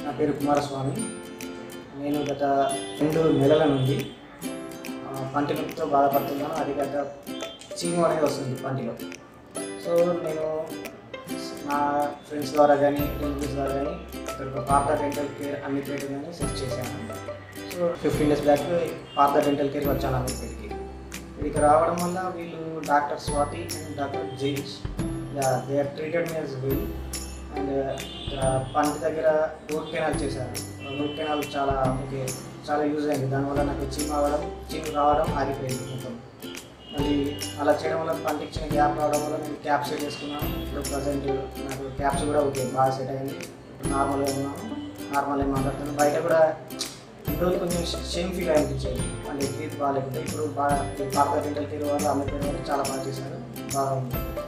నా పేరు కుమారస్వామి. నేను గత 2 నెలల నుండి పంటి నొప్పితో బాధపడుతున్నాను. అది గత చీము అనేది వస్తుంది పంటిలో. సో నేను నా ఫ్రెండ్స్ ద్వారా కానీ రిలేటివ్స్ ద్వారా కానీ ఇక్కడ ఒక పార్థ డెంటల్ కేర్ అమీర్పేట అని సెర్చ్ చేశాను. So 15 days back Partha dental కేర్కి వచ్చాను అమీర్పేటకి. ఇక్కడికి రావడం వల్ల వీళ్ళు doctor Swathi and doctor Jaish they are treated me as well. And పంటి దగ్గర రూట్ కెనాల్ చేశారు. రూట్ కెనాల్ చాలా యూజ్ అయింది. దానివల్ల నాకు చీము రావడం ఆగిపోయింది మొత్తం. మళ్ళీ అలా చేయడం వల్ల పంటికి చిన్న గ్యాప్ రావడం వల్ల నేను క్యాప్స్ వేసుకున్నాను. ఇప్పుడు ప్రజెంట్ నాకు క్యాప్స్ కూడా ఓకే, బాగా సెట్ అయింది. ఇప్పుడు నార్మల్గా ఉన్నాను, నార్మల్గా మాట్లాడుతున్నాను. బయట కూడా ఇప్పుడు కొంచెం షేమ్ ఫీల్ అనిపించేది, అంటే టీత్ బాగాలేకపోతే. ఇప్పుడు బాగా పార్థ డెంటల్ కేర్ వాళ్ళు అమీర్పేట వాళ్ళు చాలా బాగా చేశారు, బాగా ఉంది.